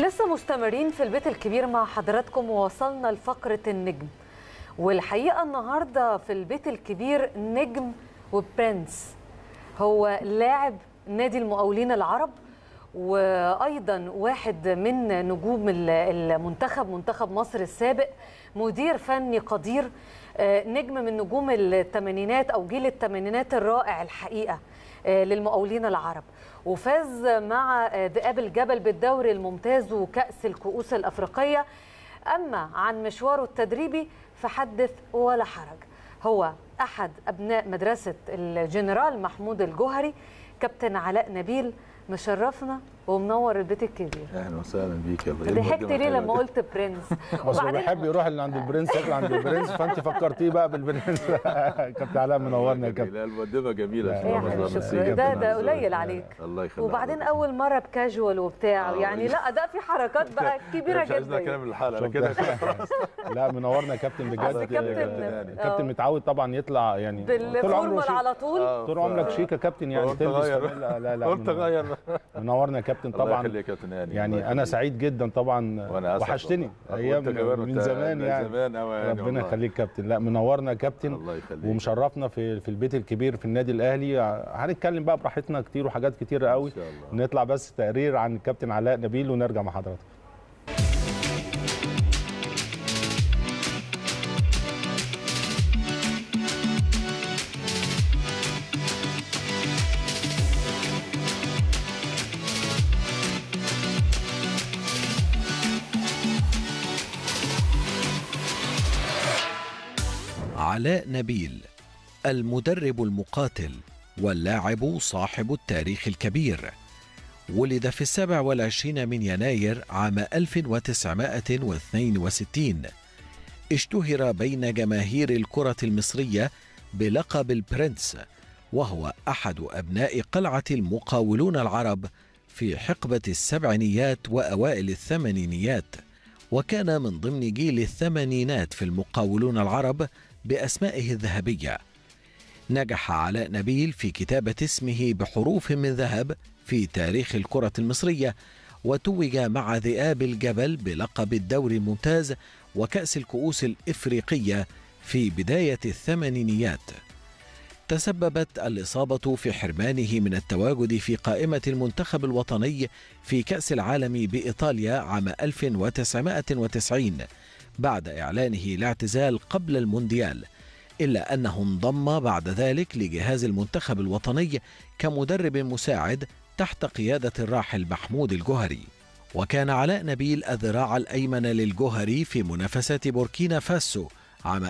لسه مستمرين في البيت الكبير مع حضراتكم، ووصلنا لفقرة النجم. والحقيقة النهاردة في البيت الكبير نجم وبرنس، هو لاعب نادي المقاولين العرب، وأيضا واحد من نجوم منتخب مصر السابق، مدير فني قدير، نجم من نجوم الثمانينات أو جيل الثمانينات الرائع الحقيقة للمقاولين العرب، وفاز مع ذئاب الجبل بالدوري الممتاز وكأس الكؤوس الأفريقية. أما عن مشواره التدريبي فحدث ولا حرج، هو أحد أبناء مدرسة الجنرال محمود الجوهري. كابتن علاء نبيل مشرفنا ومنور البيت الكبير. اهلا وسهلا بيك. يلا ضحكت ليه لما قلت برنس؟ وبعدين بيحب يروح اللي عند البرنس ياكل عند البرنس، فانت فكرتيه بقى بالبرنس. كابتن علاء منورنا يا كابتن. لا المقدمه جميله. ده قليل عليك. الله يخليك. وبعدين اول مره بكاجوال وبتاع، يعني لا ده في حركات بقى كبيره جدا. مش عايزنا كلام الحلقه كده. لا منورنا يا كابتن بجد. كابتن متعود طبعا يطلع يعني بالفورمال على طول. طول عمرك شيك يا كابتن، يعني تلبس. لا قلت غير. منورنا يا كابتن طبعا. يعني انا سعيد جدا طبعا، وحشتني ايام من زمان يعني. ربنا يخليك كابتن. لا منورنا يا كابتن ومشرفنا في البيت الكبير في النادي الاهلي. هنتكلم بقى براحتنا كتير وحاجات كتيره قوي. نطلع بس تقرير عن الكابتن علاء نبيل ونرجع مع حضرتك. علاء نبيل، المدرب المقاتل واللاعب صاحب التاريخ الكبير، ولد في 27 من يناير عام 1962. اشتهر بين جماهير الكرة المصرية بلقب البرنس، وهو أحد أبناء قلعة المقاولون العرب في حقبة السبعينيات وأوائل الثمانينيات، وكان من ضمن جيل الثمانينات في المقاولون العرب بأسمائه الذهبية. نجح علاء نبيل في كتابة اسمه بحروف من ذهب في تاريخ الكرة المصرية، وتوج مع ذئاب الجبل بلقب الدوري الممتاز وكأس الكؤوس الإفريقية في بداية الثمانينيات. تسببت الإصابة في حرمانه من التواجد في قائمة المنتخب الوطني في كأس العالم بإيطاليا عام 1990 بعد إعلانه الاعتزال قبل المونديال، إلا أنه انضم بعد ذلك لجهاز المنتخب الوطني كمدرب مساعد تحت قيادة الراحل محمود الجوهري. وكان علاء نبيل الذراع الأيمن للجوهري في منافسة بوركينا فاسو عام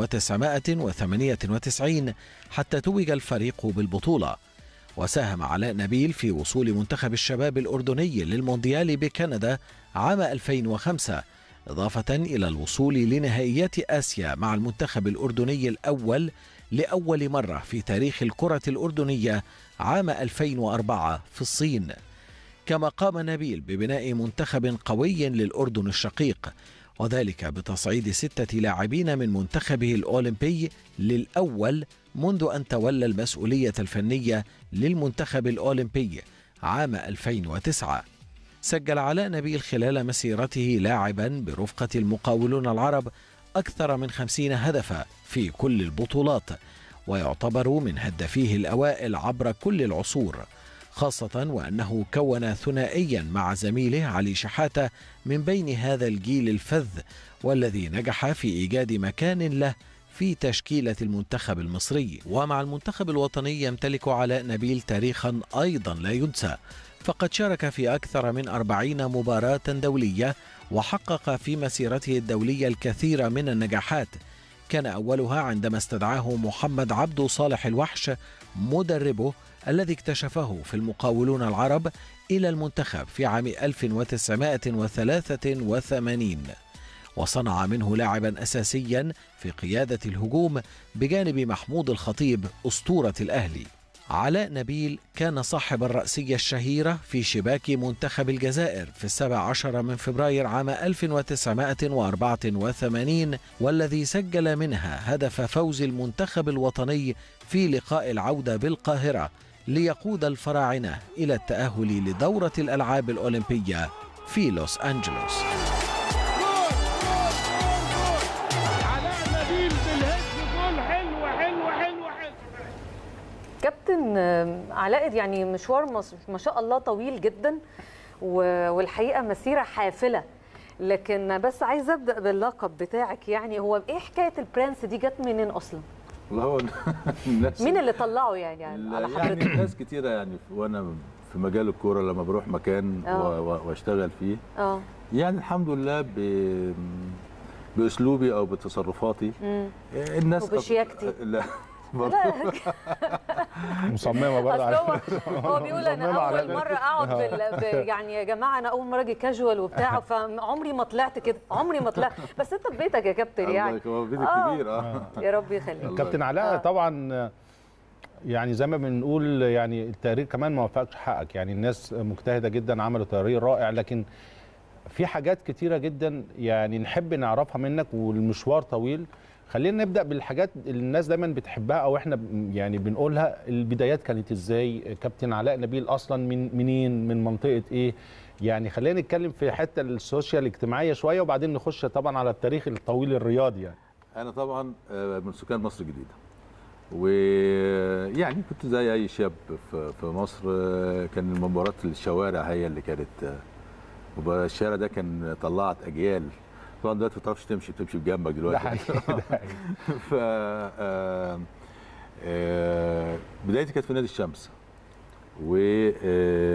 1998 حتى توج الفريق بالبطولة. وساهم علاء نبيل في وصول منتخب الشباب الأردني للمونديال بكندا عام 2005، إضافة إلى الوصول لنهائيات آسيا مع المنتخب الأردني الأول لأول مرة في تاريخ الكرة الأردنية عام 2004 في الصين. كما قام نبيل ببناء منتخب قوي للأردن الشقيق، وذلك بتصعيد 6 لاعبين من منتخبه الأولمبي للأول منذ أن تولى المسؤولية الفنية للمنتخب الأولمبي عام 2009. سجل علاء نبيل خلال مسيرته لاعبا برفقة المقاولون العرب أكثر من 50 هدفا في كل البطولات، ويعتبر من هدافيه الأوائل عبر كل العصور، خاصة وأنه كون ثنائيا مع زميله علي شحاتة من بين هذا الجيل الفذ، والذي نجح في إيجاد مكان له في تشكيلة المنتخب المصري. ومع المنتخب الوطني يمتلك علاء نبيل تاريخا أيضا لا ينسى، فقد شارك في أكثر من 40 مباراة دولية، وحقق في مسيرته الدولية الكثير من النجاحات. كان أولها عندما استدعاه محمد عبده صالح الوحش مدربه الذي اكتشفه في المقاولون العرب إلى المنتخب في عام 1983، وصنع منه لاعبا أساسيا في قيادة الهجوم بجانب محمود الخطيب أسطورة الأهلي. علاء نبيل كان صاحب الرأسية الشهيرة في شباك منتخب الجزائر في 17 من فبراير عام 1984، والذي سجل منها هدف فوز المنتخب الوطني في لقاء العودة بالقاهرة ليقود الفراعنة إلى التأهل لدورة الألعاب الأولمبية في لوس أنجلوس. علاء نبيل بالهيد جول حلو حلو حلو حلو. كابتن علاء، يعني مشوار ما شاء الله طويل جدا، والحقيقه مسيره حافله، لكن بس عايز ابدا باللقب بتاعك. يعني هو ايه حكايه البرنس دي؟ جت منين اصلا؟ والله هو الناس مين اللي طلعه يعني على حضرتك؟ يعني ناس كتيره، يعني وانا في مجال الكوره لما بروح مكان واشتغل فيه يعني الحمد لله باسلوبي او بتصرفاتي الناس وبشياكتي. لا مصممه برضه. هو بيقول انا اول مره اقعد يعني يا جماعه انا اول مره اجي كاجوال وبتاع، فعمري ما طلعت كده، عمري ما طلعت. بس انت في بيتك يا كابتن يعني. هو بيتك كبير. يا رب يخليك. كابتن علاء طبعا يعني زي ما بنقول يعني التقرير كمان ما وفقش حقك، يعني الناس مجتهده جدا، عملوا تقرير رائع، لكن في حاجات كتيره جدا يعني نحب نعرفها منك، والمشوار طويل. خلينا نبدا بالحاجات اللي الناس دايما بتحبها او احنا يعني بنقولها. البدايات كانت ازاي؟ كابتن علاء نبيل اصلا منين؟ من منطقه ايه؟ يعني خلينا نتكلم في حته السوشيال الاجتماعيه شويه، وبعدين نخش طبعا على التاريخ الطويل الرياضي. يعني انا طبعا من سكان مصر الجديده، ويعني كنت زي اي شاب في مصر. كان المباريات الشوارع هي اللي كانت، الشارع ده كان طلعت اجيال. طبعا دلوقتي ما بتعرفش تمشي بجنبك دلوقتي. ف بدايتي كانت في نادي الشمس، وكانت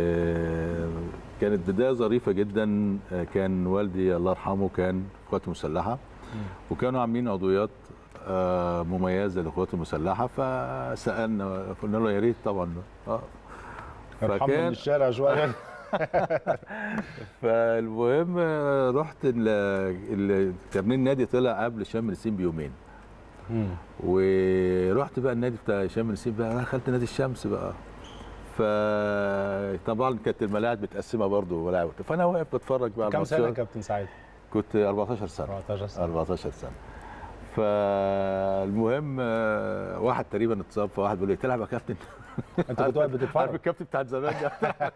بدايه ظريفه جدا. كان والدي الله يرحمه كان في القوات المسلحه، وكانوا عاملين عضويات مميزه للقوات المسلحه، فسالنا قلنا له يا ريت طبعا. فكان من الشارع شويه. فالمهم رحت تمرين النادي طلع قبل شم النسيم بيومين، ورحت بقى النادي بتاع شم النسيم بقى، انا دخلت نادي الشمس بقى. فطبعا كانت الملاعب متقسمه برضه ملاعب، فانا واقف بتفرج بقى. كم سنه يا كابتن سعيد؟ كنت 14 سنه. 14 سنه. فالمهم واحد تقريبا اتصاب، فواحد بيقول لي تلعب يا كابتن؟ انت كنت واقف بتتفرج؟ عارف الكابتن بتاع زمان ده.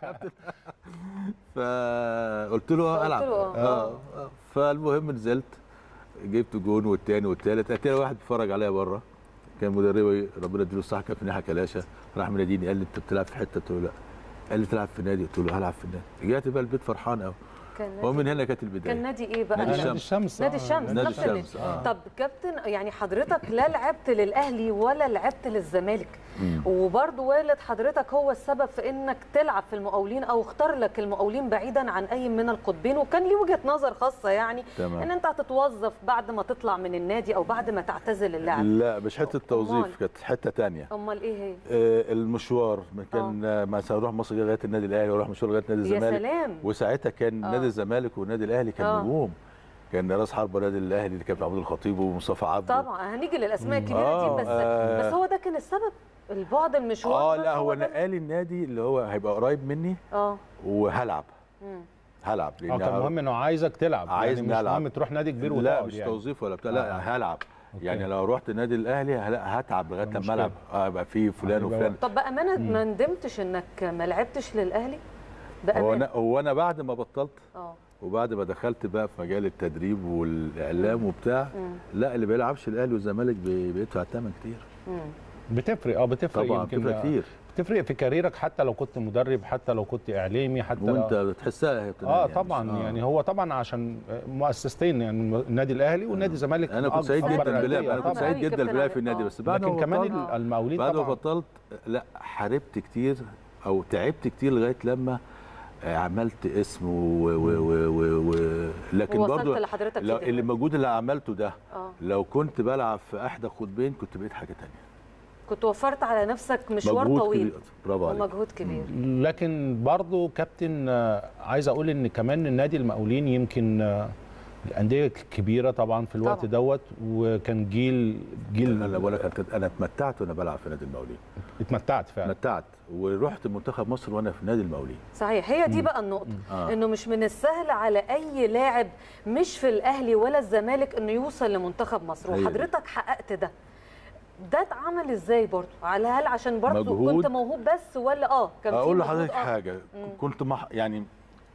فقلت له العب. فالمهم نزلت جبت جون والثاني والثالث. اتاري واحد بيتفرج عليا بره، كان مدربي ربنا يديله الصحه كابتن يحيى كلاشه، راح مناديني قال لي انت بتلعب في حته؟ قلت له لا. قال لي تلعب في النادي؟ قلت له هلعب في النادي. رجعت بقى البيت فرحان قوي. ومن هنا كانت البدايه. كان نادي ايه بقى؟ نادي الشمس. نادي الشمس. نادي الشمس. طب كابتن، يعني حضرتك لا لعبت للاهلي ولا لعبت للزمالك، وبرضه والد حضرتك هو السبب في انك تلعب في المقاولين، او اختار لك المقاولين بعيدا عن اي من القطبين، وكان ليه وجهه نظر خاصه يعني ان انت هتتوظف بعد ما تطلع من النادي او بعد ما تعتزل اللعب. لا مش حته توظيف، كانت حته ثانيه. امال ايه هي؟ المشوار كان مثلا اروح مصر لغايه النادي الاهلي، واروح مشوار لغايه نادي الزمالك. يا سلام. وساعتها كان نادي الزمالك والنادي الاهلي كان نجوم. كان راس حربه نادي الاهلي اللي كان عبد الخطيب ومصطفى عبده. طبعا هنيجي للاسماء الكبيره دي، بس هو ده كان السبب، البعد المشوار. لا هو نقالي النادي اللي هو هيبقى قريب مني. وهلعب. هلعب كان مهم انه عايزك تلعب، عايز يعني مش مهم تروح نادي كبير وتقعد. لا مش توظيف ولا بتاع. لا هلعب. يعني لو رحت النادي الاهلي هتعب لغايه لما العب. يبقى في فلان وفلان. طب بامانه ما ندمتش انك ما لعبتش للاهلي؟ بامانه هو انا بعد ما بطلت وبعد ما دخلت بقى في مجال التدريب والاعلام وبتاع، لا اللي بيلعبش الاهلي والزمالك بيدفع الثمن كتير. بتفرق بتفرق طبعا. بتفرق كتير، بتفرق في كاريرك، حتى لو كنت مدرب، حتى لو كنت اعلامي، حتى وانت بتحسها يعني طبعا. يعني هو طبعا عشان مؤسستين، يعني النادي الاهلي والنادي الزمالك. انا كنت سعيد جدا بالله، انا كنت سعيد جدا بالله في النادي، بس بعد لكن كمان المقاولين بعد ما بطلت لا حاربت كتير او تعبت كتير لغايه لما عملت اسم لكن برضه اللي موجود اللي عملته ده لو كنت بلعب في احدى قطبين كنت بقيت حاجه ثانيه. كنت وفرت على نفسك مشوار طويل. برافو عليك. ومجهود كبير. لكن برضه كابتن عايز اقول ان كمان النادي المقاولين يمكن الانديه الكبيره طبعا في الوقت دوت، وكان جيل انا بقول لك انا اتمتعت وانا بلعب في نادي المقاولين. اتمتعت فعلا. اتمتعت ورحت منتخب مصر وانا في نادي المقاولين. صحيح، هي دي بقى النقطه. انه مش من السهل على اي لاعب مش في الاهلي ولا الزمالك انه يوصل لمنتخب مصر، وحضرتك حققت ده. ده اتعمل ازاي برضه؟ هل عشان برضه كنت موهوب بس ولا كان في اقول لحضرتك حاجه؟ كنت يعني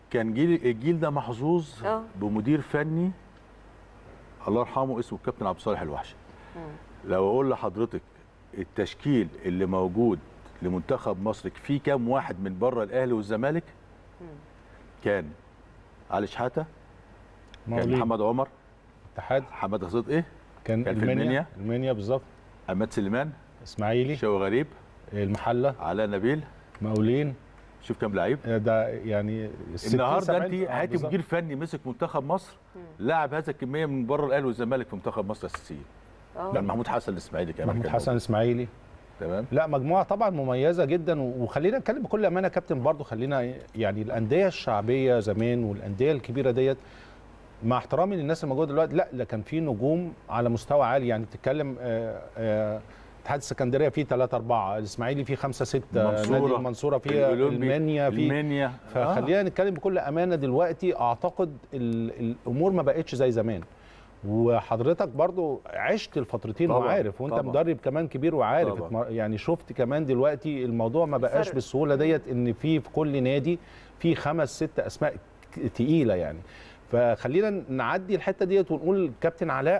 كان الجيل ده محظوظ بمدير فني الله يرحمه اسمه الكابتن عبد الصالح الوحشي. لو اقول لحضرتك التشكيل اللي موجود لمنتخب مصر فيه كام واحد من بره الاهلي والزمالك؟ كان علي شحاته، كان محمد عمر، اتحاد، حماده صدقي، كان المنيا بالظبط، عماد سليمان، اسماعيلي، شوقي غريب، المحله، علاء نبيل، مقاولين. شوف كام لعيب ده يعني النهارده. انت هاتي مدير فني مسك منتخب مصر لاعب هذا الكميه من بره الاهلي والزمالك في منتخب مصر اساسيين. كان محمود حسن الاسماعيلي كمان، محمود حسن الاسماعيلي. تمام. لا مجموعه طبعا مميزه جدا. وخلينا نتكلم بكل امانه كابتن برضو، خلينا يعني الانديه الشعبيه زمان والانديه الكبيره ديت مع احترامي للناس الموجوده دلوقتي، لا كان في نجوم على مستوى عالي. يعني بتتكلم اتحاد السكندريه فيه 3 4، الاسماعيلي فيه 5 6، نادي المنصوره فيه، المنيا فيه. فخلينا نتكلم بكل امانه دلوقتي اعتقد الامور ما بقتش زي زمان. وحضرتك برضو عشت الفترتين وعارف، وانت مدرب كمان كبير وعارف يعني شفت كمان دلوقتي الموضوع ما بقاش بالسهوله ديت، ان في كل نادي في 5 6 اسماء تقيله يعني. فخلينا نعدي الحته ديت ونقول كابتن علاء،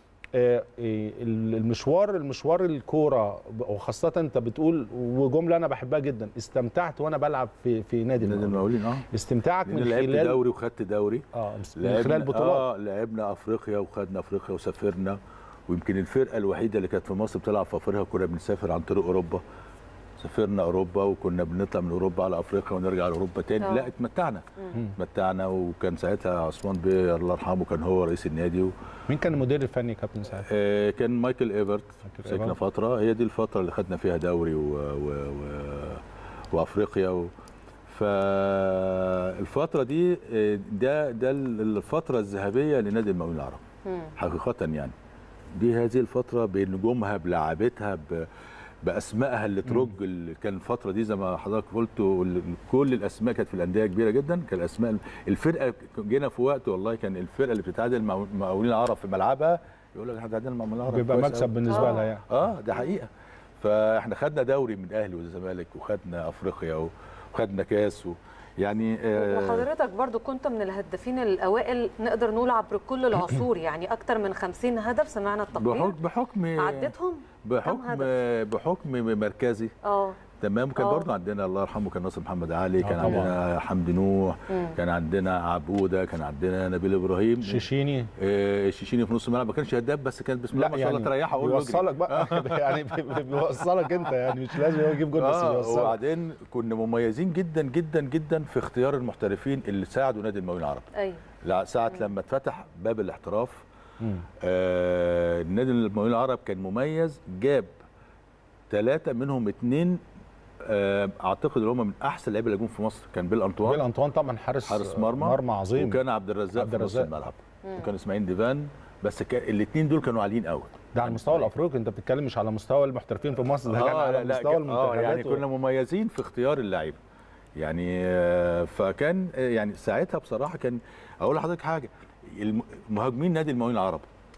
المشوار الكوره، وخاصه انت بتقول وجمله انا بحبها جدا، استمتعت وانا بلعب في نادي المقاولين. استمتاعك من خلال لعبت دوري وخدت دوري، من خلال بطولات. لعبنا افريقيا وخدنا افريقيا وسافرنا، ويمكن الفرقه الوحيده اللي كانت في مصر بتلعب في افريقيا كنا بنسافر عن طريق اوروبا. سافرنا اوروبا وكنا بنطلع من اوروبا على افريقيا ونرجع لاوروبا تاني. لا اتمتعنا. وكان ساعتها عثمان بيه الله يرحمه كان هو رئيس النادي. مين كان المدير الفني كابتن ساعتها؟ كان مايكل ايفرت. مسكنا فتره، هي دي الفتره اللي خدنا فيها دوري وافريقيا فالفتره دي ده الفتره الذهبيه لنادي المقاولين العرب حقيقه. يعني دي هذه الفتره بنجومها بلاعبتها باسمائها اللي ترج. كان الفتره دي زي ما حضرتك قلت كل الاسماء كانت في الانديه كبيره جدا. كان الاسماء الفرقه جينا في وقت والله كان الفرقه اللي بتتعادل مع المقاولين العرب في ملعبها يقول لك احنا تعادلنا مع المقاولين العرب، بيبقى مكسب بالنسبه لها يعني. ده حقيقه. فاحنا خدنا دوري من الاهلي والزمالك وخدنا افريقيا وخدنا كاس يعني وحضرتك برضو كنت من الهدافين الاوائل نقدر نقول عبر كل العصور، يعني اكتر من 50 هدف سمعنا التقرير. بحكم عدتهم بحكم مركزي. تمام. وكان برضه عندنا الله يرحمه كان ناصر محمد علي، كان عندنا حمدي نوح، كان عندنا عبوده، كان عندنا نبيل ابراهيم، الشيشيني في نص الملعب. ما كانش هداف بس كان بسم الله ما شاء الله تريحه اقول له بيوصلك بقى يعني بيوصلك انت، يعني مش لازم هو يجيب جول بس بيوصلك. وبعدين كنا مميزين جدا جدا جدا في اختيار المحترفين اللي ساعدوا نادي المقاولين العرب. ايوه ساعه لما اتفتح باب الاحتراف نادي المقاولين العرب كان مميز، جاب 3 منهم 2 اعتقد ان هم من احسن لعيبه اللي جم في مصر. كان بيل انطوان طبعا حارس مرمى عظيم، وكان عبد الرزاق في نص الملعب، وكان اسماعيل ديفان. بس الاثنين دول كانوا عاليين قوي. ده على المستوى الافريقي، انت بتتكلم مش على مستوى المحترفين في مصر، ده كان على مستوى المنتخبات. يعني كنا مميزين في اختيار اللعيبه يعني. فكان يعني ساعتها بصراحه كان اقول لحضرتك حاجه، المهاجمين نادي المقاولين العرب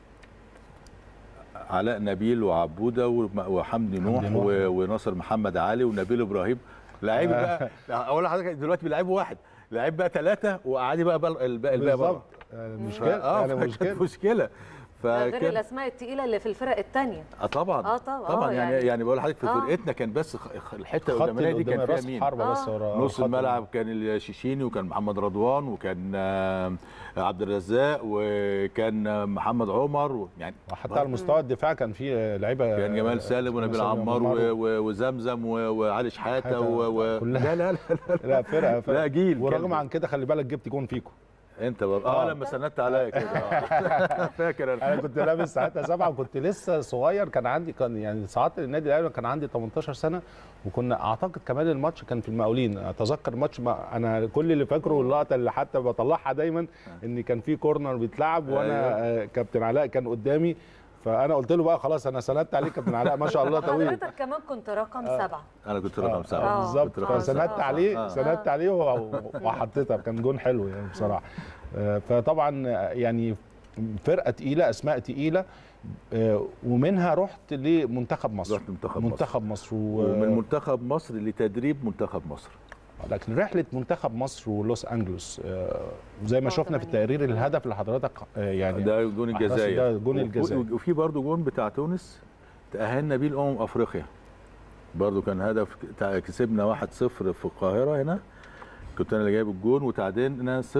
علاء نبيل وعبوده وحمدي نوح وناصر محمد علي ونبيل ابراهيم. لعيب بقى اقول لحضرتك دلوقتي بيلعبوا واحد، لعيب بقى 3 وقعدي بقى الباقي بره. مشكله مشكله. غير الاسماء الثقيله اللي في الفرق الثانيه. طبعا يعني بقول لحضرتك في فرقتنا كان بس الحته القدامانيه دي كان فيها مين؟ نص الملعب كان الشيشيني، وكان محمد رضوان، وكان عبد الرزاق، وكان محمد عمر يعني. وحتى على مستوى الدفاع كان في لعيبه، كان جمال سالم ونبيل عمار وزمزم وعلي شحاته لا فرقه لا جيل. ورغم عن كده خلي بالك جبت جون فيكم انت برضه لما سندت عليا كده فاكر انا كنت لابس ساعتها 7 وكنت لسه صغير. كان يعني صعدت للنادي الاهلي كان عندي 18 سنه، وكنا اعتقد كمان الماتش كان في المقاولين. اتذكر الماتش انا كل اللي فاكره اللقطه اللي حتى بطلعها دايما ان كان في كورنر بيتلعب وانا كابتن علاء كان قدامي، فانا قلت له بقى خلاص انا سندت عليك كابتن علاء ما شاء الله طويل. حضرتك كمان كنت رقم 7. انا كنت رقم 7 بالظبط. فسندت عليه وحطيتها، كان جون حلو يعني بصراحه. فطبعا يعني فرقه تقيله، اسماء تقيله، ومنها رحت لمنتخب مصر. رحت منتخب مصر ومن منتخب مصر لتدريب منتخب مصر. لكن رحله منتخب مصر ولوس انجلوس زي ما شفنا في التقرير الهدف اللي حضرتك يعني ده جون الجزائر، ده جون الجزائر، وفي برضه جون بتاع تونس تاهلنا بيه لامم افريقيا، برضه كان هدف كسبنا 1-0 في القاهره هنا، كنت انا اللي جايب الجون وتعادلنا 0-0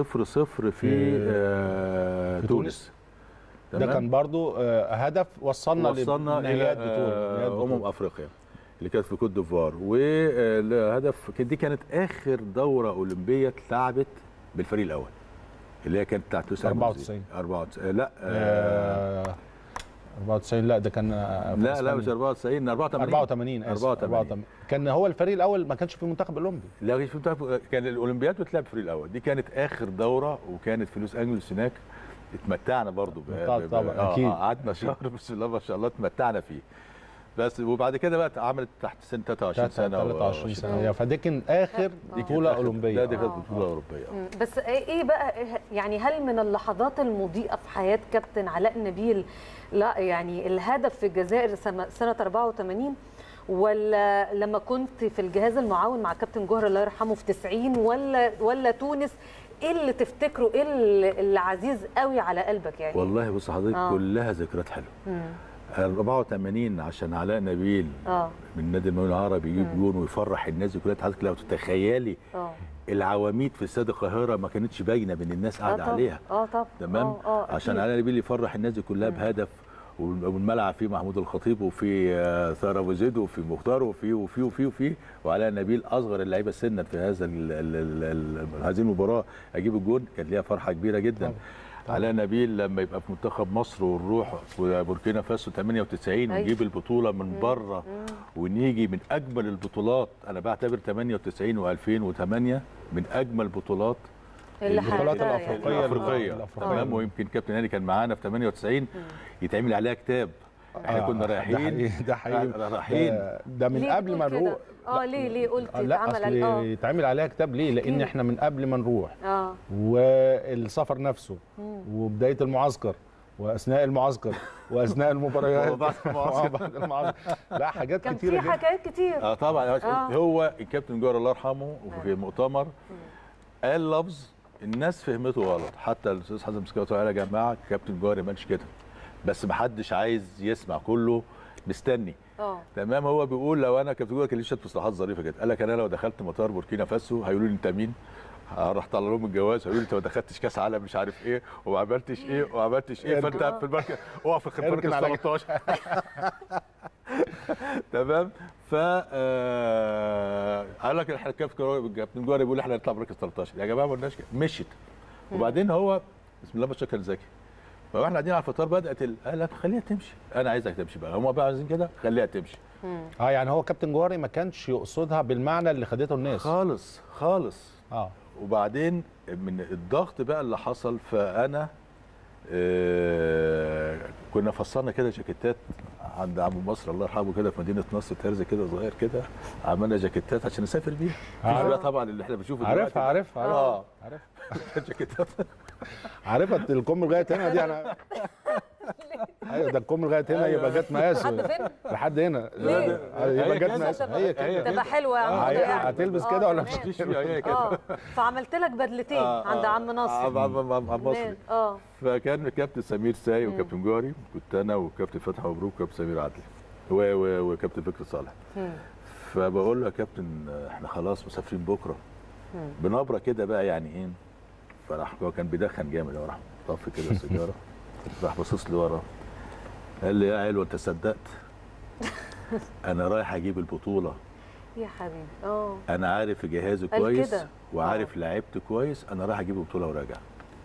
في تونس. ده كان برضه هدف وصلنا لنهائيات بطوله افريقيا اللي كانت في كوت ديفوار. والهدف دي كانت اخر دوره اولمبيه اتلعبت بالفريق الاول اللي هي كانت بتاعت 94 لا 94 لا ده كان لا مش 94 84 كان هو الفريق الاول ما كانش في منتخب اولمبي. لا مش في منتخب، كان الاولمبياد بتلعب الفريق الاول، دي كانت اخر دوره وكانت في لوس انجلوس هناك. اتمتعنا برضو طبعا اكيد، قعدنا شهر بسم الله ما شاء الله اتمتعنا فيه. بس وبعد كده بقى عملت تحت سن 23 سنه 23 سنه فدي كان اخر بطوله اولمبيه. دي كانت بطوله اوروبيه. بس ايه بقى يعني هل من اللحظات المضيئه في حياه كابتن علاء نبيل لا يعني الهدف في الجزائر سنه 84 ولا لما كنت في الجهاز المعاون مع كابتن جوهر الله يرحمه في 90 ولا تونس؟ ايه اللي تفتكره، ايه اللي عزيز قوي على قلبك يعني؟ والله بص حضرتك كلها ذكريات حلوه. 84 عشان علاء نبيل من نادي المقاولين العربي يجيب جون ويفرح الناس دي كلها. حضرتك لو تتخيلي العواميد في استاد القاهره ما كانتش باينه بين الناس قاعده عليها. طب تمام. عشان علاء نبيل يفرح الناس دي كلها بهدف، والملعب فيه محمود الخطيب وفي ثار ابو زيد وفي مختار وفي وعلاء نبيل اصغر اللعيبه سنا في هذه المباراه اجيب الجون، كانت ليها فرحه كبيره جدا. علاء نبيل لما يبقى في منتخب مصر ونروح بوركينا فاسو 98 ونجيب البطوله من بره ونيجي من اجمل البطولات. انا بعتبر 98 و2008 من اجمل بطولات البطولات الافريقيه. تمام. ويمكن كابتن هاني كان معانا في 98 يتعمل عليها كتاب. احنا كنا رايحين ده حقيقي رايحين ده من قبل ما نروح. ليه قلت يتعمل عليها كتاب ليه؟ لان احنا من قبل ما نروح والسفر نفسه وبدايه المعسكر واثناء المعسكر واثناء المباريات وبعد المعسكر لا حاجات كان كتيره في حكايات كتير. طبعا. هو الكابتن جوهر الله يرحمه وفي المؤتمر قال لفظ الناس فهمته غلط، حتى الاستاذ حسن مسكوت قال يا جماعه كابتن جوهر ما قالش كده، بس ما حدش عايز يسمع، كله مستني. تمام. هو بيقول لو انا كابتن جوهر كان ليه شويه مصطلحات ظريفه كده، قال لك انا لو دخلت مطار بوركينا فاسو هيقولوا لي انت مين؟ راح طلع لهم الجواز هيقولوا لي انت ما دخلتش كاس عالم مش عارف ايه وما عملتش ايه فانت في المركز اقف في المركز 13. تمام. ف قال لك احنا كابتن جوهر بيقول احنا نطلع مركز 13 يا جماعه ما قلناش كده. مشيت. وبعدين هو بسم الله ما شاء الله ذكي، فاحنا قاعدين على الفطار بدات قال لك خليها تمشي، انا عايزك تمشي بقى، هم بقى عايزين كده خليها تمشي. يعني هو كابتن جوهري ما كانش يقصدها بالمعنى اللي خدته الناس خالص. وبعدين من الضغط بقى اللي حصل، فانا كنا فصلنا كده جاكيتات عند عم مصر الله يرحمه كده في مدينه نصر، ترز كده صغير كده، عملنا جاكيتات عشان نسافر بيها. طبعا اللي احنا بنشوفه عارفها جاكيتات عارفها الكم لغايه هنا دي انا ايوه ده الكم لغايه هنا يبقى جت مقاس لحد هنا يبقى جت مقاس هي كده تبقى حلوه هتلبس كده ولا مش هي كده. فعملت لك بدلتين عند عم ناصر عم مصري. فكان كابتن سمير ساي وكابتن جوهري، كنت انا وكابتن فتحي مبروك وكابتن سمير عدلي وكابتن فكري صالح. فبقول له يا كابتن احنا خلاص مسافرين بكره بنبره كده بقى يعني ايه. فراح هو كان بيدخن جامد، راح طفي كده السيجاره راح باصص لي ورا قال لي يا علو انت صدقت؟ انا رايح اجيب البطوله يا حبيبي. انا عارف جهازي كويس وعارف لعبت كويس، انا رايح اجيب البطوله وراجع.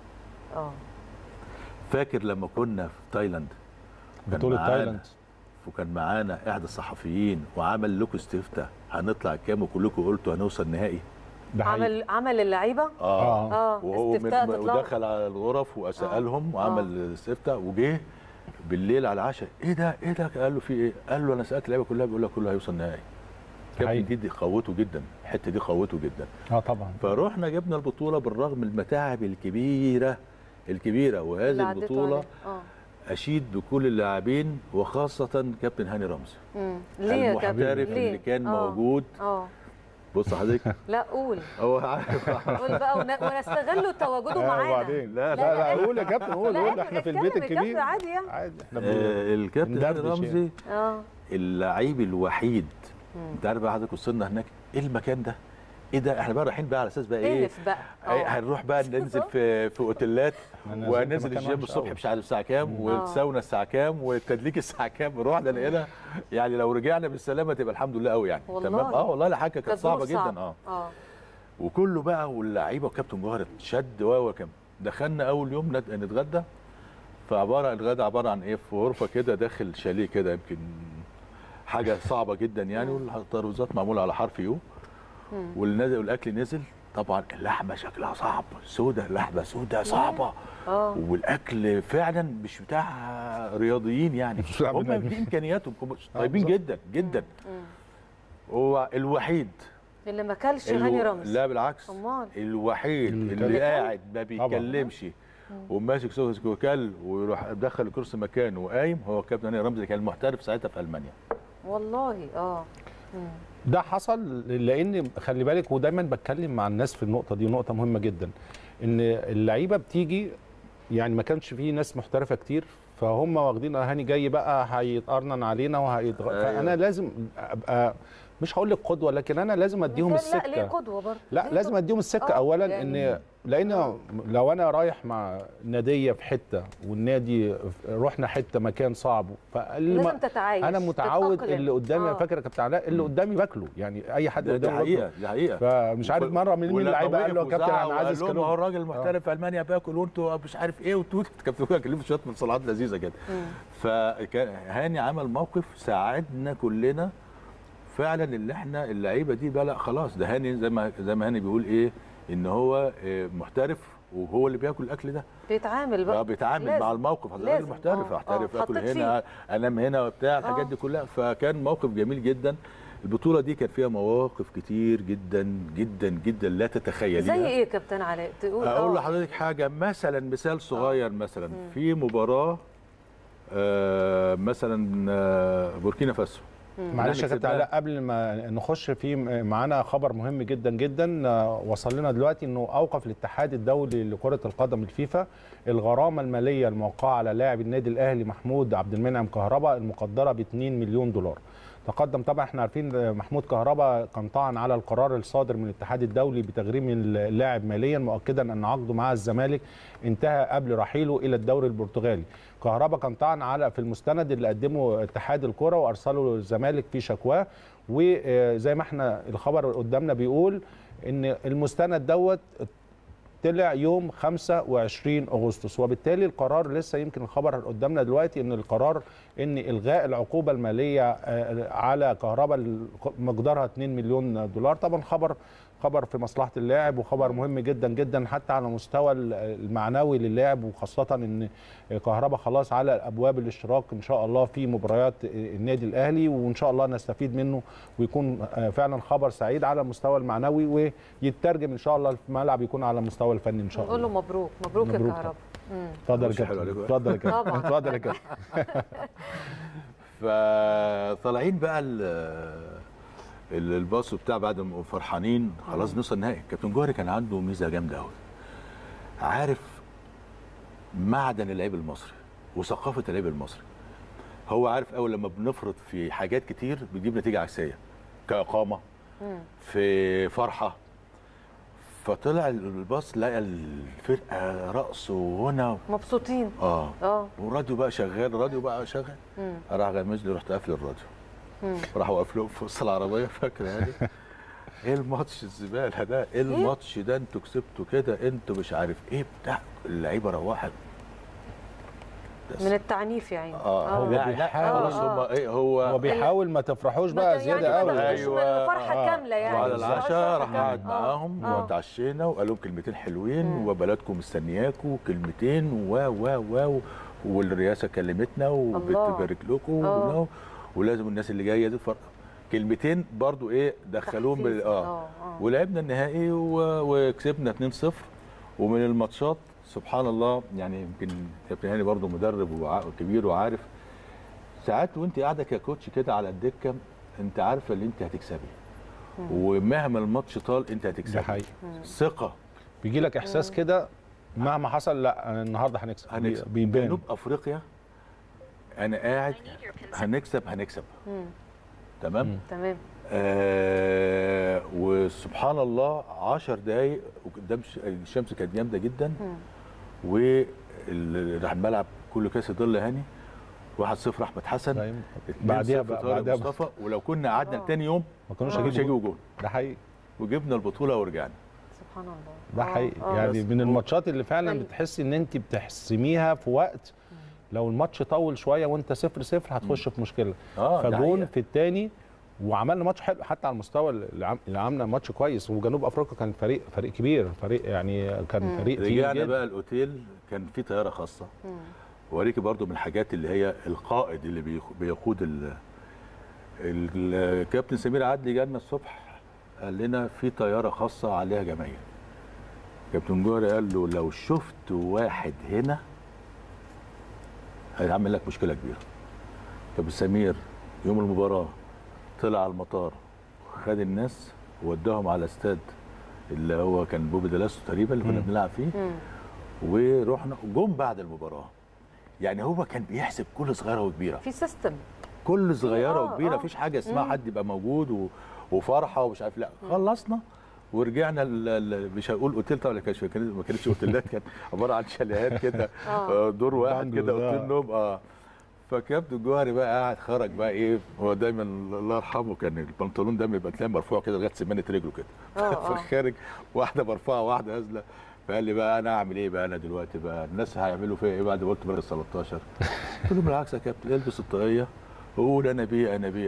فاكر لما كنا في تايلاند بطوله تايلاند وكان معانا احد الصحفيين وعمل لكم استفتاء هنطلع كام وكلكم قلتوا هنوصل نهائي. عمل اللعيبه وهو ودخل على الغرف وسالهم وعمل استفتاء وجه بالليل على العشاء ايه ده قال له في ايه؟ قال له انا سالت اللعيبه كلها بيقول لك كله هيوصل نهائي. كابتن دي قوته جدا، الحته دي قوته جدا. طبعا. فروحنا جبنا البطوله بالرغم من المتاعب الكبيره وهذه البطوله اشيد بكل اللاعبين وخاصه كابتن هاني رمزي ليه المحترف اللي كان موجود بص حضرتك. لا قول. هو قول بقى ونستغل تواجده معانا. وبعدين لا قول يا كابتن، قول احنا في البيت الكبير عادي يعني. عادي احنا الكابتن هاني رمزي اللعيب الوحيد. انت عارف بقى حضرتك وصلنا هناك ايه المكان ده؟ ايه ده؟ احنا بقى رايحين بقى على اساس بقى ايه؟ هنروح بقى ننزل في اوتيلات، وننزل الجيم الصبح مش عارف الساعه كام، والساونا الساعه كام، والتدليك الساعه كام. رحنا لقينا يعني لو رجعنا بالسلامه تبقى الحمد لله قوي يعني. تمام. والله الحاجه كانت صعبه جدا. وكله بقى واللعيبه وكابتن جوهر اتشد وكم. دخلنا اول يوم نتغدى، الغدا عباره عن ايه؟ في غرفه كده داخل شاليه كده، يمكن حاجه صعبه جدا يعني، والترابيزات معموله على حرف يو، والاكل نزل. طبعا اللحمه شكلها صعب، سودة، اللحمه سودة صعبه. والاكل فعلا مش بتاع رياضيين يعني، هم بامكانياتهم طيبين جدا جدا. هو الوحيد اللي ما اكلش هاني رمزي. لا بالعكس، الوحيد اللي قاعد ما بيتكلمش وماسك سوس وكل ويروح دخل الكرسي مكانه وقايم، هو كابتن هاني رمزي اللي كان محترف ساعتها في المانيا. والله ده حصل لان خلي بالك، ودايما بتكلم مع الناس في النقطه دي، نقطه مهمه جدا، ان اللعيبه بتيجي يعني ما كانش فيه ناس محترفه كتير، فهم واخدين هاني جاي بقى هيتقرنن علينا فانا لازم ابقى مش هقول لك قدوه، لكن انا لازم اديهم السكه. لا ليه قدوه برضه؟ لا لازم اديهم السكه اولا يعني لان لو انا رايح مع ناديه في حته والنادي رحنا حته مكان صعب، لازم تتعايش. انا متعود اللي قدامي فاكره كابتن علاء اللي قدامي باكله يعني، اي حد قدامي دي حقيقه. فمش عارف مره من مين اللعيبه قال له يا كابتن انا عايز اسكن. هو الراجل محترف في المانيا باكل وانتوا مش عارف ايه كابتن كلمه شويه من صلاحات لذيذه كده. فكان هاني عمل موقف ساعدنا كلنا فعلا، اللي احنا اللعيبه دي بقى لا خلاص، ده هاني زي ما هاني بيقول ايه، ان هو محترف وهو اللي بياكل الاكل ده، بيتعامل بقى بيتعامل مع الموقف. حضرتك محترف، احترف اكل هنا انام هنا وبتاع الحاجات دي كلها. فكان موقف جميل جدا. البطوله دي كان فيها مواقف كتير جدا جدا جدا لا تتخيليها. زي ايه كابتن علاء؟ تقول اقول لحضرتك حاجه، مثال صغير. مثلا في مباراه مثلا بوركينا فاسو. معلش يا كابتن علاء قبل ما نخش في معانا خبر مهم جدا جدا وصل لنا دلوقتي، انه اوقف الاتحاد الدولي لكره القدم الفيفا الغرامه الماليه الموقعه على لاعب النادي الاهلي محمود عبد المنعم كهربا المقدره ب 2 مليون دولار. تقدم طبعا احنا عارفين محمود كهربا كان طعن على القرار الصادر من الاتحاد الدولي بتغريم اللاعب ماليا، مؤكدا ان عقده مع الزمالك انتهى قبل رحيله الى الدوري البرتغالي. كهربا كان طعن على في المستند اللي قدمه اتحاد الكره وارسله للزمالك في شكواه، وزي ما احنا الخبر قدامنا بيقول ان المستند دوت طلع يوم 25 اغسطس، وبالتالي القرار لسه يمكن الخبر قدامنا دلوقتي ان القرار ان الغاء العقوبه الماليه على كهربا مقدارها 2 مليون دولار. طبعا خبر في مصلحه اللاعب وخبر مهم جدا جدا حتى على مستوى المعنوي للاعب، وخاصه ان كهربا خلاص على ابواب الاشتراك ان شاء الله في مباريات النادي الاهلي، وان شاء الله نستفيد منه ويكون فعلا خبر سعيد على المستوى المعنوي، ويترجم ان شاء الله في الملعب يكون على المستوى الفني ان شاء الله. نقول له مبروك مبروك يا كهربا. اتفضل يا كابتن. اتفضل يا كابتن. اتفضل يا كابتن. فطالعين بقى الباص بتاع بعد ما فرحانين خلاص نوصل النهائي. كابتن جوهري كان عنده ميزه جامده قوي، عارف معدن اللعيب المصري وثقافه اللعيب المصري. هو عارف اول لما بنفرط في حاجات كتير بتجيب نتيجه عكسيه، كاقامه في فرحه. فطلع الباص لقى الفرقه رقص وغنى مبسوطين. والراديو بقى شغال، راح غمز لي، رحت قافل الراديو، راح واقف له في وسط العربيه، فاكر يعني ايه الماتش الزباله ده؟ ايه الماتش ده؟ انتوا كسبتوا كده، انتوا مش عارف ايه بتاع. اللعيبه روحت من التعنيف يعني. هو بيحاول هو بيحاول ما تفرحوش بقى زياده قوي. ايوه فرحه كامله يعني. وعلى العشاء راح قعد معاهم واتعشينا وقال لهم كلمتين حلوين وبلدكم مستنياكم كلمتين و والرئاسه كلمتنا وبتبارك لكم ولازم الناس اللي جايه دي كلمتين برضو ايه دخلوهم ولعبنا النهائي وكسبنا 2-0. ومن الماتشات سبحان الله يعني، يمكن كابتن هاني برضو مدرب كبير وعارف ساعات وانت قاعده ككوتش كده على الدكه انت عارفه اللي انت هتكسبي ومهما الماتش طال انت هتكسب. ده حقيقي. ثقه. بيجي لك احساس كده مهما حصل، لا النهارده هنكسب. بيبان. جنوب افريقيا انا قاعد هنكسب. تمام. تمام. وسبحان الله 10 دقايق وقدام الشمس كانت جامده جدا، وراح الملعب كله كاس ظل هاني 1-0 احمد حسن، بعديها مصطفى. ولو كنا قعدنا تاني يوم ما كانوش هيجيبوا جول. ده حقيقي. وجبنا البطوله ورجعنا. سبحان الله. ده حقيقي. يعني من الماتشات اللي فعلا بتحسي ان انت بتحسميها في وقت، لو الماتش طول شويه وانت 0-0 هتخش في مشكله. فجون في الثاني وعملنا ماتش حلو حتى على المستوى اللي عملنا ماتش كويس. وجنوب افريقيا كان فريق كبير، فريق يعني كان فريق رجعنا بقى الاوتيل كان في طياره خاصه. وريكي برضو من الحاجات اللي هي القائد اللي بيقود الكابتن سمير عدلي جالنا الصبح قال لنا في طياره خاصه عليها جماهير. كابتن جوهري قال له لو شفت واحد هنا هيعمل لك مشكله كبيره. كابتن سمير يوم المباراه طلع على المطار وخد الناس ووداهم على استاد اللي هو كان بوبي دلاسو تقريبا اللي كنا بنلعب فيه. ورحنا جم بعد المباراه. يعني هو كان بيحسب كل صغيره وكبيره، في سيستم كل صغيره وكبيره. مفيش حاجه اسمها حد يبقى موجود وفرحه ومش عارف. لا خلصنا ورجعنا. مش هقول اوتيل طبعا، ما كانتش اوتيلات، كانت عباره عن شاليهات كده دور واحد كده اوتيل نوم. فكابتن جوهري بقى قاعد خرج بقى ايه، هو دايما الله يرحمه كان البنطلون ده بيبقى تلاقيه مرفوع كده لغايه سمانه رجله كده. فخارج واحده مرفوعه واحده نازله. فقال لي بقى انا اعمل ايه بقى انا دلوقتي بقى، الناس هيعملوا فيا ايه بعد ما قلت مركز 13؟ قلت له بالعكس يا كابتن، البس الطاقيه وقول انا بيه.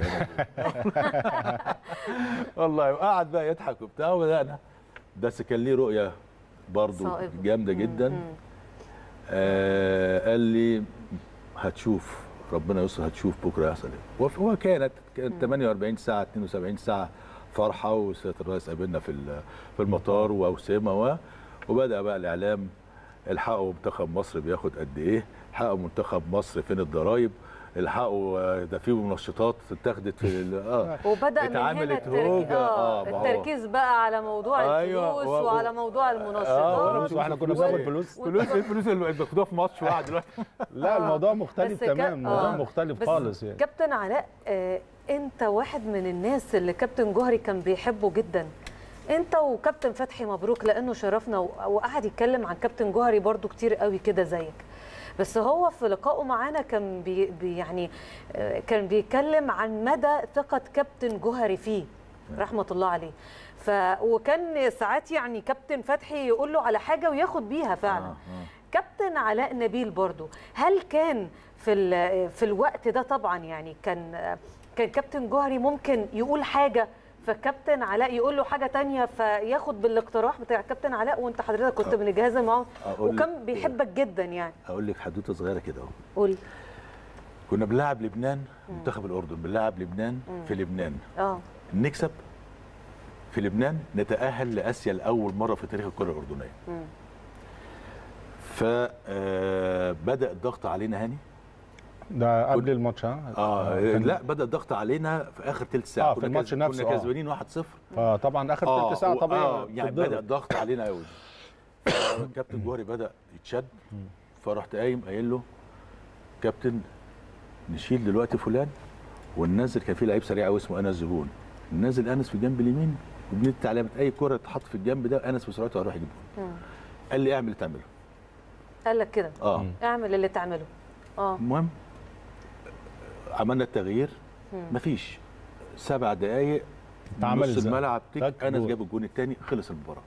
والله. وقعد بقى يضحك وبتاع. وبدانا بس كان ليه رؤيه برضو جامده جدا. قال لي هتشوف ربنا يستر، هتشوف بكره يحصل ايه. هو كانت 48 ساعه 72 ساعه فرحه. وسياده الرئيس قابلنا في المطار واوسمه وبدا بقى الاعلام الحقوا منتخب مصر بياخد قد ايه، الحقوا منتخب مصر فين الضرايب، الحقوا ده في منشطات اتخذت في وبدا من هنا التركيز بقى على موضوع الفلوس وعلى موضوع المنشطات. واحنا كنا بناخد فلوس اللي بياخدوها في ماتش واحد دلوقتي. لا الموضوع مختلف تماما. الموضوع مختلف خالص يعني. كابتن علاء، انت واحد من الناس اللي كابتن جوهري كان بيحبه جدا. انت وكابتن فتحي مبروك لانه شرفنا وقعد يتكلم عن كابتن جوهري برضو كتير قوي كده زيك. بس هو في لقائه معانا كان يعني كان بيتكلم عن مدى ثقة كابتن جوهري فيه رحمة الله عليه. وكان ساعات يعني كابتن فتحي يقول له على حاجة وياخد بيها فعلا. كابتن علاء نبيل برضو، هل كان في الوقت ده طبعا يعني كان كابتن جوهري ممكن يقول حاجة فكابتن علاء يقول له حاجه ثانيه فياخد بالاقتراح بتاع كابتن علاء، وانت حضرتك كنت من الجهاز معاه وكان بيحبك جدا يعني. اقول لك حدوته صغيره كده اهو. قولي. كنا بنلعب لبنان، منتخب الاردن بنلعب لبنان في لبنان. نكسب في لبنان نتاهل لاسيا لاول مره في تاريخ الكره الاردنيه. فبدا الضغط علينا هاني. ده قبل الماتش لا بدا الضغط علينا في اخر ثلث ساعه. في الماتش نفسه كنا كسبانين 1-0. طبعا اخر ثلث ساعه طبيعي. يعني بدا الضغط علينا قوي. كابتن جوهري بدا يتشد. فرحت قايل له كابتن نشيل دلوقتي فلان وننزل. كان في لعيب سريع قوي اسمه انس زبون، ننزل انس في الجنب اليمين وبندي تعليمات اي كره تتحط في الجنب ده انس بسرعته هيروح يجيبها. قال لي اعمل اللي تعمله. قال لك كده؟ اعمل اللي تعمله. المهم عملنا التغيير. مفيش 7 دقايق نص الملعب انس جاب الجون الثاني، خلص المباراه.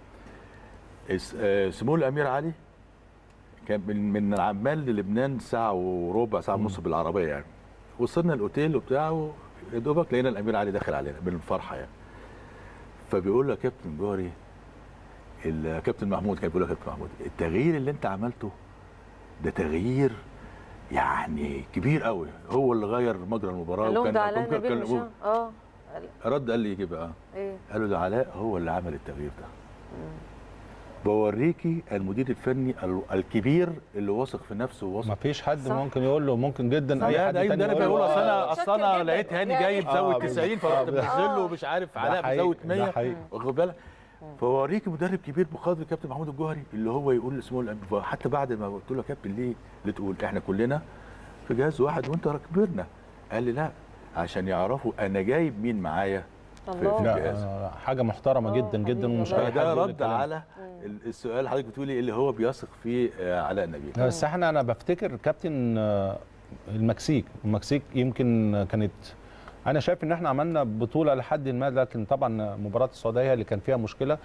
سمو الامير علي كان من عمان للبنان ساعه وربع، ساعه ونص بالعربيه يعني. وصلنا الاوتيل وبتاع يا دوبك لقينا الامير علي داخل علينا من الفرحه يعني. فبيقول له يا كابتن جوهري، الكابتن محمود كان بيقول له يا كابتن محمود التغيير اللي انت عملته ده تغيير يعني كبير قوي، هو اللي غير مجرى المباراه. وكان رد قال لي ايه بقى؟ قال له ده علاء هو اللي عمل التغيير ده. بوريكي المدير الفني الكبير اللي واثق في نفسه وواثق. ما فيش حد ممكن يقول له، ممكن جدا اي حد تاني يقول اصل انا لقيت هاني جايب زود 90 فرحت منزل له مش عارف علاء بزود 100 واخد بالك. فوريكي مدرب كبير بقدر الكابتن محمود الجوهري اللي هو يقول اسمه حتى بعد ما قلت له يا كابتن ليه تقول احنا كلنا في جهاز واحد وانت كبرنا؟ قال لي لا عشان يعرفوا انا جايب مين معايا في الجهاز. حاجه محترمه جدا جدا ومش اي حد. ده رد على السؤال حضرتك بتقولي اللي هو بيثق فيه علاء نبيل. بس انا بفتكر كابتن المكسيك يمكن كانت، انا شايف ان احنا عملنا بطوله لحد ما، لكن طبعا مباراه السعوديه اللي كان فيها مشكله،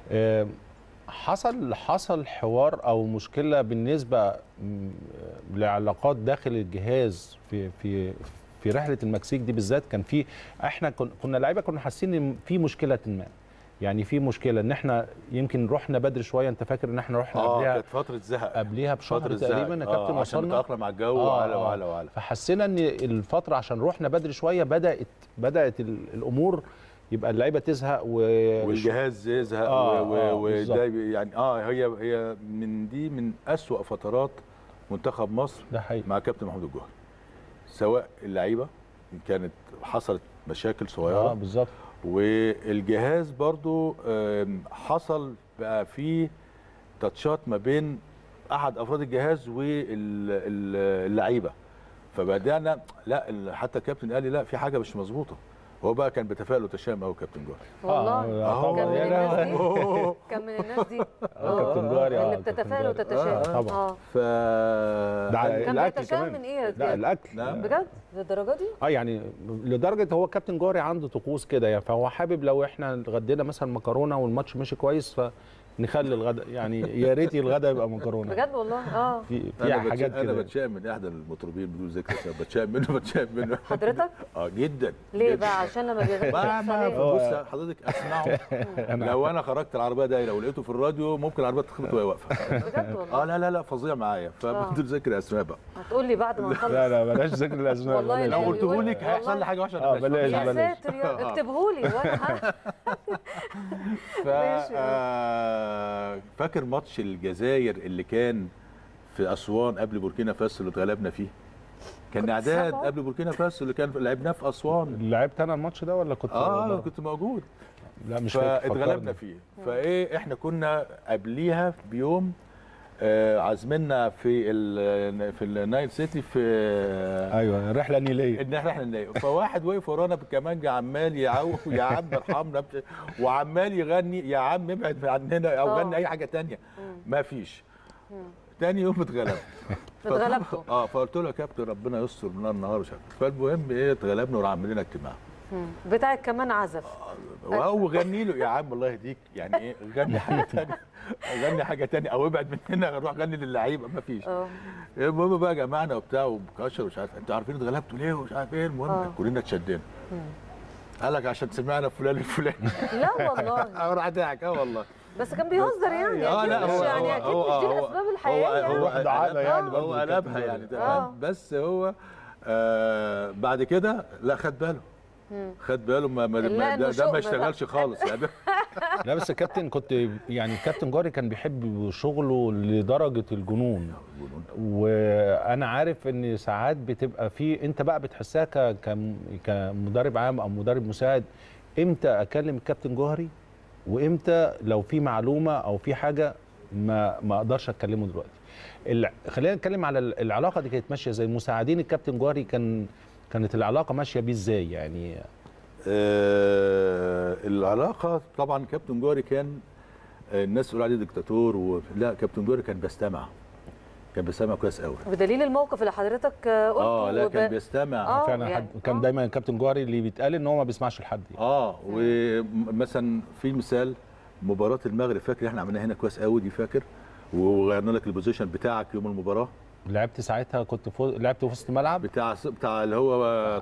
حصل حوار او مشكله بالنسبه لعلاقات داخل الجهاز في رحله المكسيك دي بالذات. كان في احنا كنا لعيبه كنا حاسين ان في مشكله ما، يعني في مشكله ان احنا يمكن رحنا بدري شويه. انت فاكر ان احنا رحنا قبلها كانت فتره زهق، قبلها بشهر تقريبا يا كابتن، وصلنا نتاقلم مع الجو وعلى فحسينا ان الفتره عشان رحنا بدري شويه بدات الامور يبقى اللعيبه تزهق والجهاز يزهق وده يعني هي من أسوأ فترات منتخب مصر ده حقيقي مع كابتن محمود الجوهري. سواء اللعيبه كانت حصلت مشاكل صغيره بالظبط، والجهاز برضو حصل بقى فيه تاتشات ما بين احد افراد الجهاز واللعيبه، فبدانا لا حتى الكابتن قال لي لا في حاجه مش مظبوطه. هو بقى كان بتفائل وتشاؤم قوي كابتن جوهري. والله كان من الناس دي كابتن جوهري اللي بتتفائل وتتشائم طبعا. كان بيتشائم من ايه؟ لا الاكل بجد للدرجه دي؟ يعني لدرجه هو كابتن جوهري عنده طقوس كده يعني، فهو حابب لو احنا اتغدينا مثلا مكرونه والماتش مشي كويس نخلي الغداء، يعني يا ريت الغداء يبقى مكرونه بجد والله. في حاجات كده. انا بتشائم من احدى المطربين بدون ذكر بتشائم منه حضرتك؟ جدا. ليه بقى؟ عشان لما بيغني بص حضرتك اسمعه لو انا خرجت العربيه دايره ولقيته في الراديو ممكن العربيه تخبط وهي واقفه. بجد والله؟ لا فظيع معايا، فبدون ذكر اسماء بقى. هتقول لي بعد ما نخلص؟ لا بلاش ذكر الاسماء. والله لو قلته لك هيحصل لي حاجه وحشه. بلاش يا ساتر يا اكتبه لي وانا فاكر ماتش الجزائر اللي كان في اسوان قبل بوركينا فاسو اللي اتغلبنا فيه؟ كان اعداد قبل بوركينا فاسو اللي كان لعبناه في اسوان. لعبت انا الماتش ده ولا كنت كنت موجود. لا مش فاكر. اتغلبنا فيه. فايه احنا كنا قبليها بيوم عازمنا في النايل سيتي في ايوه الرحله النيليه. فواحد وقف ورانا بالكمانجه عمال يعوق يا عم ارحمنا وعمال يغني يا عم ابعد عننا او غني اي حاجه ثانيه. ما فيش. تاني يوم اتغلبتوا. فقلت له يا كابتن ربنا يستر من النهار مش عارف. فالمهم اتغلبنا وراح عامل لنا اجتماع. بتاعك كمان عزف. وهو غني له يا عم الله يهديك يعني ايه غني حاجه ثانيه او ابعد من هنا روح غني للعيبه. ما فيش. المهم بقى جمعنا وبتاع ومكشر ومش عارف انتوا عارفين اتغلبتوا ليه ومش عارف ايه. المهم كلنا اتشدينا. قال لك عشان سمعنا فلان الفلاني. لا والله. راح ضحك. والله بس كان بيهزر يعني. لا هو يعني اكيد مش دي الاسباب الحقيقيه. هو قلبها يعني تمام. بس هو بعد كده لا خد باله ده ما اشتغلش خالص يعني. لا بس الكابتن الكابتن جوهري كان بيحب شغله لدرجه الجنون. وانا عارف ان ساعات بتبقى انت بقى بتحسها كمدرب عام او مدرب مساعد، امتى اكلم الكابتن جوهري وامتى لو في معلومه او في حاجه ما اقدرش اتكلمه دلوقتي. خلينا نتكلم على العلاقه دي كانت ماشيه زي مساعدين الكابتن جوهري. كانت العلاقه ماشيه بيه ازاي يعني؟ العلاقه طبعا كابتن جوهري كان الناس تقول عليه دكتاتور لا كابتن جوهري كان بيستمع كويس قوي. بدليل الموقف اللي حضرتك قلته. لا كان بيستمع فعلا. يعني كان دايما الكابتن جوهري اللي بيتقال ان هو ما بيسمعش لحد. ومثلا في مثال مباراه المغرب فاكر احنا عملناها هنا كويس قوي دي فاكر، وغيرنا لك البوزيشن بتاعك يوم المباراه. لعبت ساعتها لعبت في وسط الملعب بتاع اللي هو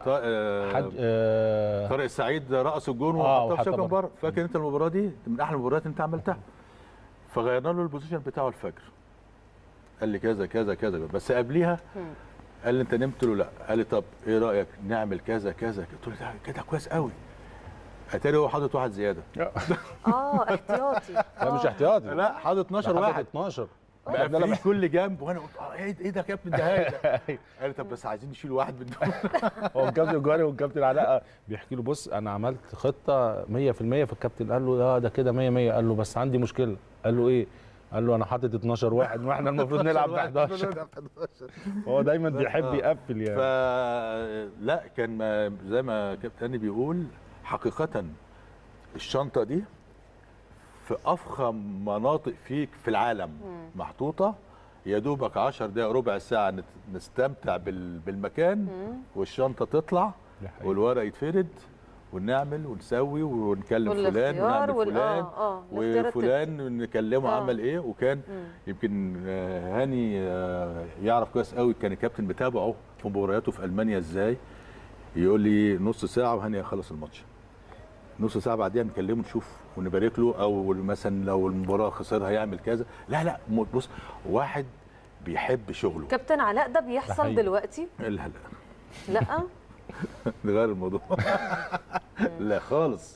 طارق السعيد رأس الجون وحطها في شبكه بره. فاكر انت المباراه دي من احلى المباريات انت عملتها. فغيرنا له البوزيشن بتاعه الفجر. قال لي كذا كذا كذا بس قبليها قال لي انت نمت له لا. قال لي طب ايه رايك نعمل كذا كذا. قلت له كده كويس قوي. اتاري هو حاطط واحد زياده. احتياطي. لا مش احتياطي، لا حاطط 12 واحد. 12 بقى في كل جنب، وانا قلت ايه ده يا كابتن ده هايل. قال لي طب بس عايزين نشيل واحد من دول. هو الكابتن جوهري والكابتن علاء بيحكي له بص انا عملت خطه 100%، فالكابتن قال له ده كده 100 100، قال له بس عندي مشكله. قال له ايه؟ قال له انا حاطط 12 واحد واحنا المفروض نلعب ب 11. هو دايما بيحب يقفل يعني. فلا كان زي ما كابتن هاني بيقول حقيقه الشنطه دي في افخم مناطق فيك في العالم محطوطه، يا دوبك 10 دقائق ربع ساعه نستمتع بالمكان والشنطه تطلع والورق يتفرد ونعمل ونسوي ونكلم فلان ونعمل فلان وفلان نكلمه عمل ايه. وكان يمكن هاني يعرف كويس قوي، كان الكابتن بتابعه في مبارياته في المانيا ازاي. يقول لي نص ساعه وهاني هيخلص الماتش، نص ساعه بعديها نكلمه نشوف ونبارك له، او مثلا لو المباراه خسرها هيعمل كذا. لا بص واحد بيحب شغله. كابتن علاء ده بيحصل دلوقتي؟ لا نغير الموضوع. لا خالص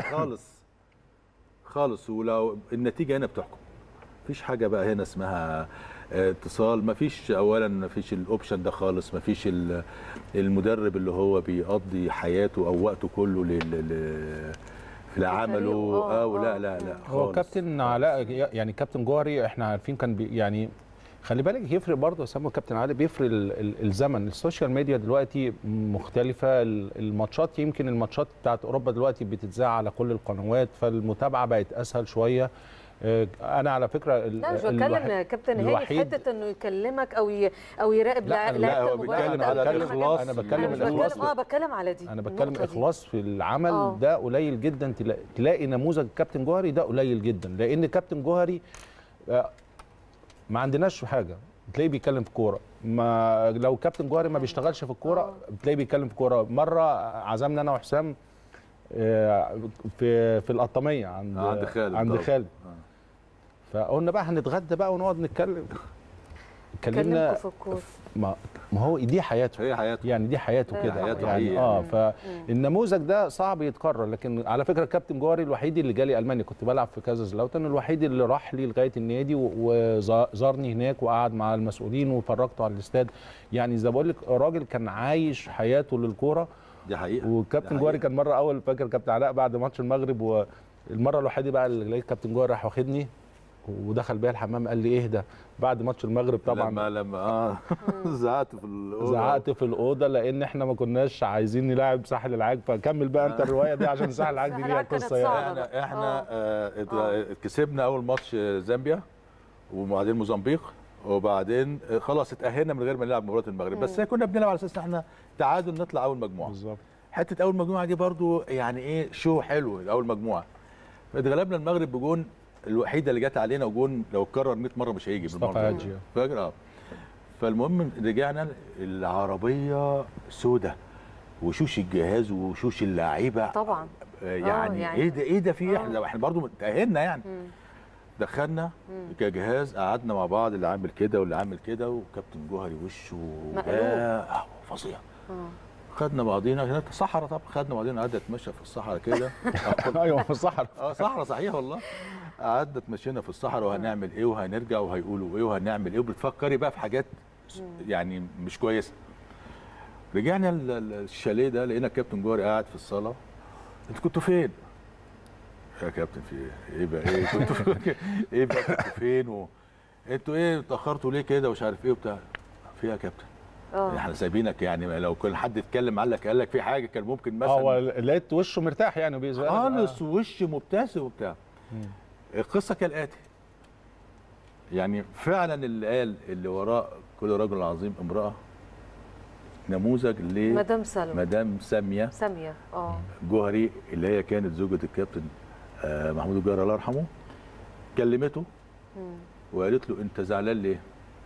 خالص. ولو النتيجه هنا بتحكم، مفيش حاجه بقى هنا اسمها اتصال، مفيش. اولا مفيش الاوبشن ده خالص، مفيش المدرب اللي هو بيقضي حياته او وقته كله في عمله. لا خالص. هو كابتن علاء يعني كابتن جوهري احنا عارفين كان يعني خلي بالك يفرق برضه يا سامو. كابتن علاء بيفرق الزمن. السوشيال ميديا دلوقتي مختلفه، الماتشات يمكن الماتشات بتاعت اوروبا دلوقتي بتتذاع على كل القنوات، فالمتابعه بقت اسهل شويه. انا على فكره لا مش بتكلم كابتن هاني في حته انه يكلمك او يراقب لا هو بيتكلم على الاخلاص. انا بتكلم الاخلاص. بتكلم على دي. انا بتكلم اخلاص في العمل. ده قليل جدا تلاقي نموذج كابتن جوهري ده قليل جدا، لان كابتن جوهري ما عندناش حاجه بتلاقيه بيتكلم في كوره. ما لو كابتن جوهري ما بيشتغلش في الكوره بتلاقيه بيتكلم في كوره. مره عزمنا انا وحسام في القطاميه عند خالد. فقلنا بقى هنتغدى بقى ونقعد نتكلم. اتكلمنا في الكوره. ما هو دي حياته، هي حياته يعني دي حياته كده يعني. فالنموذج ده صعب يتكرر. لكن على فكره كابتن جوهري الوحيد اللي جالي المانيا، كنت بلعب في كازازلاوتن، الوحيد اللي راح لي لغايه النادي وزارني هناك وقعد مع المسؤولين وفرجته على الاستاد. يعني زي ما بقول لك راجل كان عايش حياته للكوره. دي حقيقه. وكابتن جوهري كان مره اول فاكر كابتن علاء بعد ماتش المغرب، والمره الوحيده بقى اللي لقيت كابتن جوهري راح واخدني ودخل بيا الحمام قال لي ايه ده بعد ماتش المغرب. طبعا لما زعقت في الاوضه لان احنا ما كناش عايزين نلاعب ساحل العاج. فكمل بقى انت الروايه دي عشان ساحل العاج دي ليها قصه يعني. احنا كسبنا اول ماتش زامبيا وبعدين موزمبيق وبعدين خلاص اتاهلنا من غير ما نلعب مباراه المغرب. بس كنا بنلعب على اساس احنا تعادل نطلع اول مجموعه. بالظبط. حته اول مجموعه دي برضو يعني ايه شو حلو. اول مجموعه اتغلبنا المغرب بجون الوحيده اللي جت علينا، وجون لو اتكرر 100 مره مش هيجي بالمره. فاكر فالمهم رجعنا العربيه سودة وشوش الجهاز وشوش اللعيبه طبعا. يعني ايه ده في احنا برضو تاهلنا يعني. دخلنا كجهاز قعدنا مع بعض، اللي عامل كده واللي عامل كده، وكابتن جوهري وشه فظيع. خدنا بعضينا هناك صحراء. طب خدنا بعضينا قعدنا نتمشى في الصحراء كده. ايوه في الصحراء. صحراء صحيح والله. قعدنا اتمشينا في الصحراء وهنعمل ايه وهنرجع وهيقولوا ايه وهنعمل ايه، وبتفكري بقى في حاجات يعني مش كويسه. رجعنا الشاليه ده لقينا الكابتن جوهري قاعد في الصاله. انتوا كنتوا فين؟ يا كابتن في ايه بقى ايه كنتوا ايه بقى كنتوا فين انتوا ايه اتاخرتوا ليه كده ومش عارف ايه وبتاع. في يا كابتن احنا سايبينك يعني لو كل حد اتكلم قال لك في حاجه كان ممكن مثلا هو لقيت وشه مرتاح يعني خالص وش مبتسم وبتاع. القصه كالاتي يعني فعلا اللي قال اللي وراء كل رجل عظيم امراه نموذج ل مدام ساميه جوهري اللي هي كانت زوجة الكابتن محمود الجوهري الله يرحمه. كلمته وقالت له انت زعلان ليه؟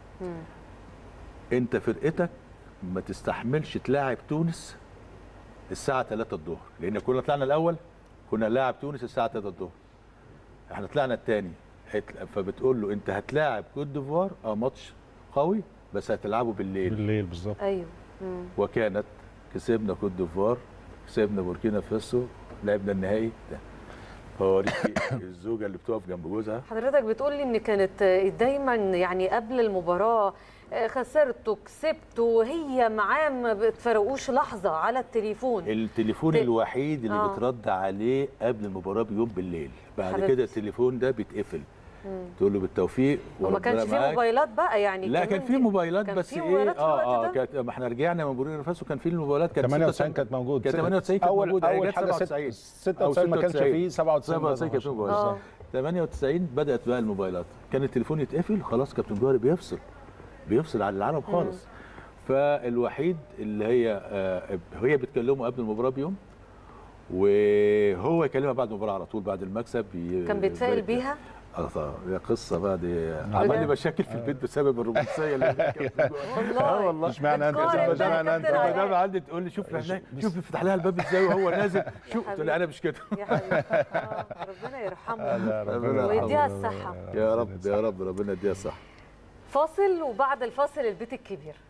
انت فرقتك ما تستحملش تلاعب تونس الساعه 3 الظهر، لان كنا طلعنا الاول كنا نلاعب تونس الساعه 3 الظهر، احنا طلعنا الثاني. فبتقول له انت هتلاعب كوت ديفوار ماتش قوي بس هتلعبه بالليل بالظبط. ايوه. وكانت كسبنا كوت ديفوار، كسبنا بوركينا فاسو، لعبنا النهائي ده. فوريكي الزوجه اللي بتقف جنب جوزها. حضرتك بتقول لي ان كانت دايما يعني قبل المباراه خسرتوا كسبتوا وهي معاه ما بتفرقوش لحظه على التليفون. التليفون الوحيد اللي بترد عليه قبل المباراه بيوم بالليل، بعد كده التليفون ده بيتقفل. تقول له بالتوفيق وما كانش فيه موبايلات بقى يعني. لا كان فيه موبايلات بس ايه كانت ما احنا رجعنا من بوركينا فاسو كان فيه الموبايلات. كانت 98 كانت موجود. كانت 98 كانت موجوده. اول حاجه 96 ما كانش فيه. 97 كان فيه موبايلات. 98 بدات بقى الموبايلات. كان التليفون يتقفل خلاص كابتن جوهري بيفصل عن العالم خالص. فالوحيد اللي هي بتكلمه قبل المباراه بيوم وهو يكلمها بعد المباراه على طول بعد المكسب. كان بيتفائل بيها. يا قصه بقى دي عمل لي مشاكل في البيت بسبب الرومانسيه اللي والله مش معنى انت المدام عندي تقول لي شوف يفتح لها الباب ازاي وهو نازل شوف تقول لي انا مش كده. يا حبيبي ربنا يرحمه ويديها الصحه يا رب ربنا يديها الصحه. فاصل وبعد الفاصل البيت الكبير.